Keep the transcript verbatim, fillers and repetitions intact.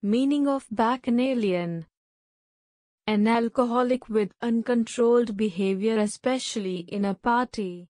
Meaning of Bacchanalian: an alcoholic with uncontrolled behavior, especially in a party.